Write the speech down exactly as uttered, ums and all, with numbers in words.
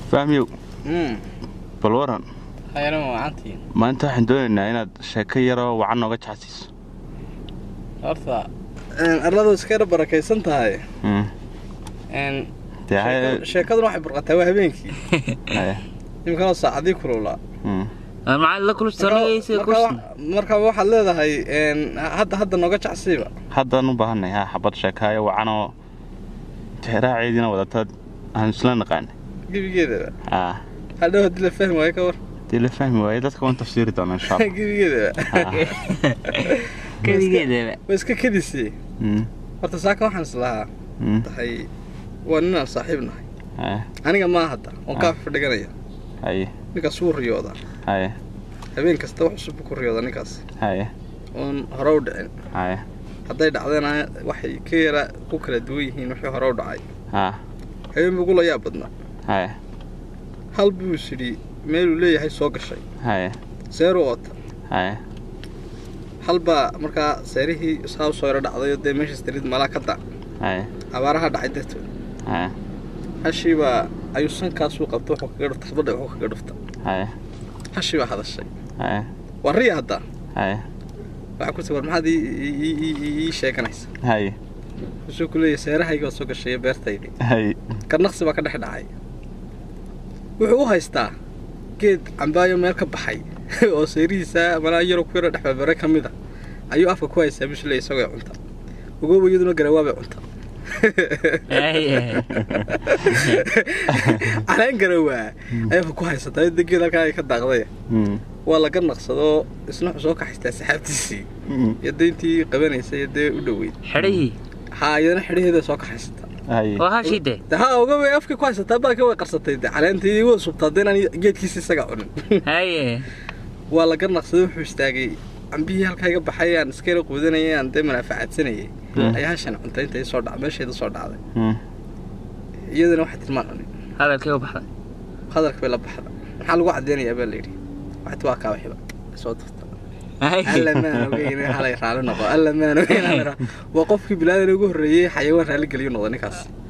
فهميو امم بالورن هاي انا ما عنتي ما انت waxaan doonaynaa inaad sheeko yar oo wacan nooga jacsiiso horta een arladu iska barakeysan tahay mm een tahay sheekadu waxay burqatay waa habeenkii ay imkaan saacadii kulula mm ما la kulsanayay kursi marka waxa leedahay een hadda hadda nooga jacsiiba hadda nu baahanay ha xabad sheekaayo wacan oo teeraaceedina wadata aan isla naqaan gibigeeda ah hada hadii la fahmo way ka war dii la fahmi waayay dadka waan tafsiiri doonaa insha Allah gibigeeda gibigeeda way iska kadisay mm horta saaka waxaan islahaa tahay waa nin saaxiibnahay ay aniga ma hadda oo ka fadhiganaya ay ninka soo riyooda ay habeen kasta wax cusub ku riyooda ninkaas ay oon hore u dhicin ay hadday dhacdana waxay ka yara ku kala duwan yihiin wixii hore u dhacay ha habeen ugu la yaab badna ay hal buu sidii meel uu leeyahay soo gashay ay zero oota ay halba marka seerihii saaw soo yara dhacday oo meesha street mala ka daa ay abaaraha dhacay dadku ay hashiba ayuu sankaas uu qabto wuxuu kaga dhufta xabada wuxuu kaga dhufta ay hashiba hadashay ay wariya hadda ay waxa ku sawir maxaad ii sheeganaysa ay soo kulay seerahayga soo gashay beertaydi ay ka naqsi ba ka dhex dhacay wuxuu u haystaa geed cambaayo meel ka baxay oo seerihiisa malaa yaro ku yara dhaxbare kamida ayuu afka ku haysaa bishlay isagoo cunta ugu weeyaduna garawaabay cunta alaan garawaa ayuu ku haysataa degeeda halka ay ka daaqday waa la ganaqsado isna soo ka xistaa saxaabtiisii yadeyntii qabanaysay yadee u dhaweyd xirihi haayana xiriheeda soo ka xistaa ay oo hashide ها وقبل أفكي كويس تبى كوي قرصتي على أنت يوسف تضينا جيت كيس سجعون هاي والله قرنا خذوه واشتاقي عم بيه هالكاي قبل حياة نسكير قودنا يا أنت من فعت سنة أي هاشنا أنت أنت يصعد عمش هذا صعد على يدنا واحد المرة هذا الكيو بحر هذا الكيو بحر حال واحد ديني يا بليري واحد واقع وحبا صوت ألا ما نوين على يفعلون نبأ ألا ما نوين على وقف في بلاد نجوه الريح حيوان هالك اليوم نضني كاس